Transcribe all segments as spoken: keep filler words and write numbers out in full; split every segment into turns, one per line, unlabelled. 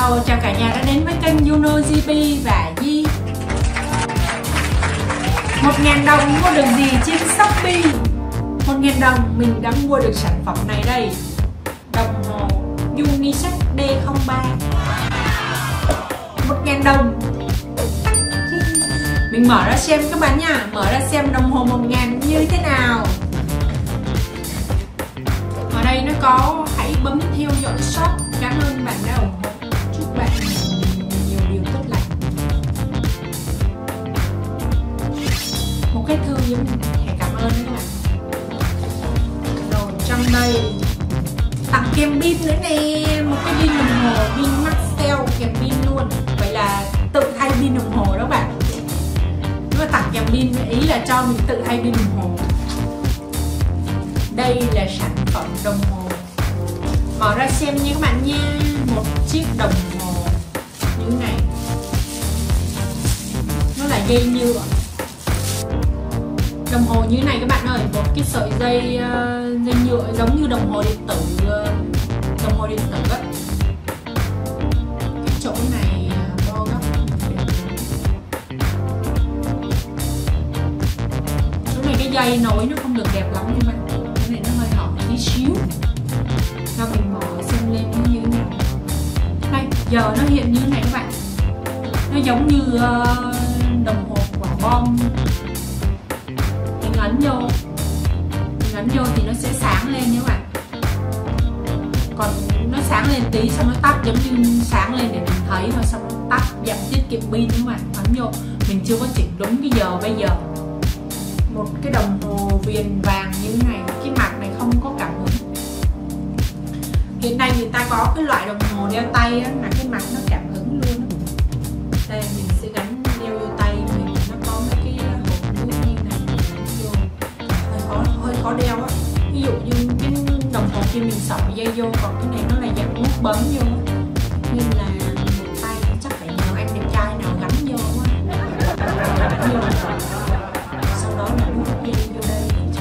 Hello, chào cả nhà đã đến với kênh Juno gi pê và Di. Một ngàn đồng mua được gì trên Shopee? Một ngàn đồng mình đã mua được sản phẩm này đây. Đồng hồ Unisex D không ba. Một ngàn đồng. Mình mở ra xem các bạn nha. Mở ra xem đồng hồ một ngàn như thế nào. Ở đây nó có hãy bấm theo dõi shop. Cảm ơn bạn đã ủng hộ. Chúc bạn nhiều điều tốt lành. Một cái thư với mình thẻ cảm ơn các bạn. Rồi trong đây tặng kèm pin nữa nè. Một cái pin đồng hồ pin Maxell kèm pin luôn. Vậy là tự thay pin đồng hồ đó bạn. Nếu mà tặng kèm pin ý là cho mình tự thay pin đồng hồ. Đây là sản phẩm đồng hồ. Mở ra xem nha các bạn nha. Một chiếc đồng hồ như thế này. Nó là dây nhựa. Đồng hồ như thế này các bạn ơi. Một cái sợi dây uh, dây nhựa giống như đồng hồ điện tử uh, đồng hồ điện tử á. Cái chỗ này bo gấp. Chỗ này cái dây nối nó không được đẹp lắm như vậy. Cái này nó hơi hở tí xíu. Cho mình mở xem lên nó như thế nào. Đây, giờ nó hiện như thế này các bạn. Nó giống như uh, đồng hồ quả bom. Mình ấn vô Mình ấn vô thì nó sẽ sáng lên nha các bạn. Còn nó sáng lên tí xong nó tắt, giống như sáng lên để mình thấy và xong nó tắt, giảm tiết kiệm pin các bạn. Ấn vô, mình chưa có chỉnh đúng cái giờ bây giờ. Một cái đồng hồ viền vàng như thế này. Cái mặt này không có cảm ứng. Hiện nay người ta có cái loại đồng hồ đeo tay á, là cái mặt nó cảm ứng luôn. Đây mình sẽ gắn đeo vô tay mình, nó có mấy cái hộp nút như này, gắn vô hơi khó hơi khó đeo á. Ví dụ như cái đồng hồ kia mình sọc dây vô, còn cái này nó là dạng nút bấm vô á. Nên là một tay chắc phải nhờ anh đẹp trai nào gắn vô á. Gắn vô. Sau đó là nút dây vô đây.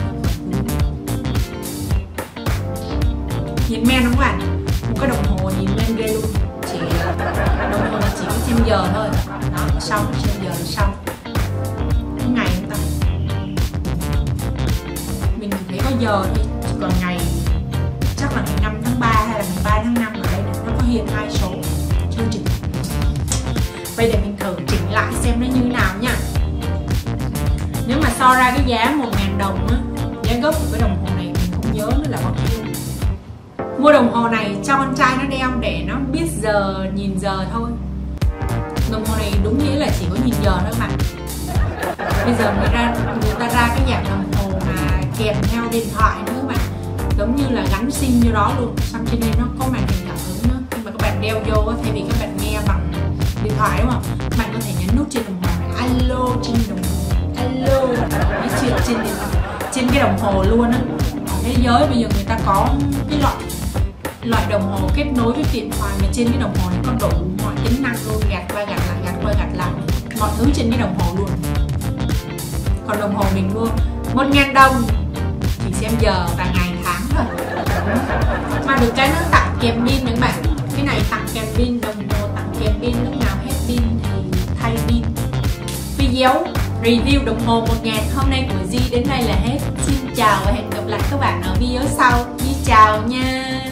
Nhìn men không các bạn? Một cái đồng hồ nhìn men ghê luôn. Chỉ đồng hồ là chỉ có xem giờ thôi. Đó, xong xem giờ là xong. Cái ngày không ta? Mình thấy có giờ thôi, còn ngày chắc là ngày năm tháng ba hay là ngày ba tháng năm ở đây này. Nó có hiện hai số chưa chỉnh. Bây giờ mình thử chỉnh lại xem nó như thế nào nha. Nếu mà so ra cái giá một ngàn đồng á, giá gốc của cái đồng hồ này mình không nhớ nữa là bao nhiêu. Mua đồng hồ này cho con trai nó đeo để nó biết giờ, nhìn giờ thôi. Đồng hồ này đúng nghĩa là chỉ có nhìn giờ thôi các bạn. Bây giờ người ra người ta ra cái dạng đồng hồ mà kèm theo điện thoại nữa các bạn. Giống như là gắn sim như đó luôn. Xong trên đây nó có màn hình cảm ứng nữa. Khi mà các bạn đeo vô thay vì các bạn nghe bằng điện thoại đúng không? Các bạn có thể nhấn nút trên đồng hồ này, alo trên đồng hồ, alo nói chuyện trên điện thoại, trên cái đồng hồ luôn á. Ở thế giới bây giờ người ta có cái loại loại đồng hồ kết nối với điện thoại mà trên cái đồng hồ này có đủ mọi tính năng luôn, gạt qua gạt lại, gạt qua gạt lại, mọi thứ trên cái đồng hồ luôn. Còn đồng hồ mình mua một ngàn đồng chỉ xem giờ và ngày tháng thôi. Mà được cái nó tặng kèm pin nữa các bạn. Cái này tặng kèm pin, đồng hồ tặng kèm pin, lúc nào hết pin thì thay pin. Video review đồng hồ một ngàn hôm nay của Di đến đây là hết. Xin chào và hẹn gặp lại các bạn ở video sau. Di chào nha.